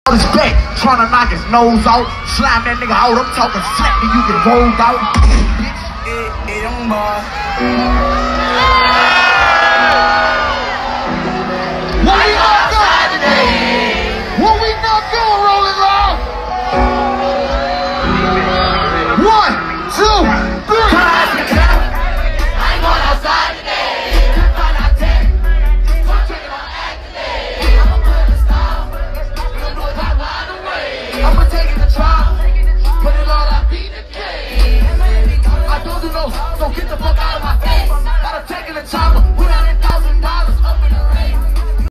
Respect, trying to knock his nose out. Slime that nigga out, I'm talking flat, then you get rolled out. Bitch, hey, young boy. What we not doing today? What we not doing, Rolling Loud? 1, 2, 3. I ain't going outside today. Find out 10. I'm tricking on act today. I'ma put the style. I'ma take it to trial, but it all I beat the game. I don't do no, so get the fuck out of my face. Gotta take it to chopper.